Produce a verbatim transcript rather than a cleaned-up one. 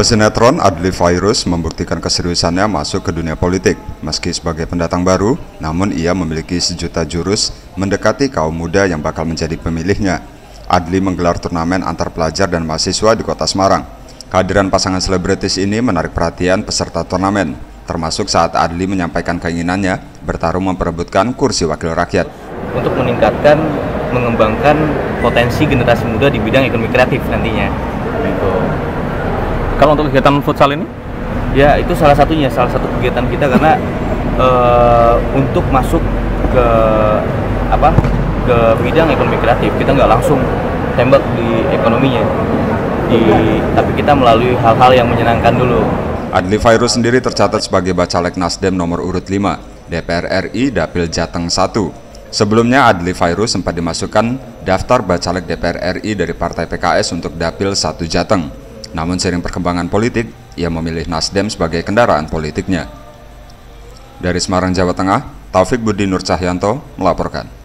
Pesinetron Adly Fairuz membuktikan keseriusannya masuk ke dunia politik. Meski sebagai pendatang baru, namun ia memiliki sejuta jurus mendekati kaum muda yang bakal menjadi pemilihnya. Adly menggelar turnamen antar pelajar dan mahasiswa di kota Semarang. Kehadiran pasangan selebritis ini menarik perhatian peserta turnamen, termasuk saat Adly menyampaikan keinginannya bertarung memperebutkan kursi wakil rakyat. Untuk meningkatkan, mengembangkan potensi generasi muda di bidang ekonomi kreatif nantinya. Gitu. Kalau untuk kegiatan futsal ini? Ya, itu salah satunya, salah satu kegiatan kita karena e, untuk masuk ke apa ke bidang ekonomi kreatif kita nggak langsung tembak di ekonominya, di, tapi kita melalui hal-hal yang menyenangkan dulu. Adly Fairuz sendiri tercatat sebagai Bacalek Nasdem nomor urut lima, D P R R I Dapil Jateng satu. Sebelumnya Adly Fairuz sempat dimasukkan daftar Bacalek D P R R I dari Partai P K S untuk Dapil satu Jateng. Namun seiring perkembangan politik, ia memilih Nasdem sebagai kendaraan politiknya. Dari Semarang, Jawa Tengah, Taufik Budi Nur Cahyanto melaporkan.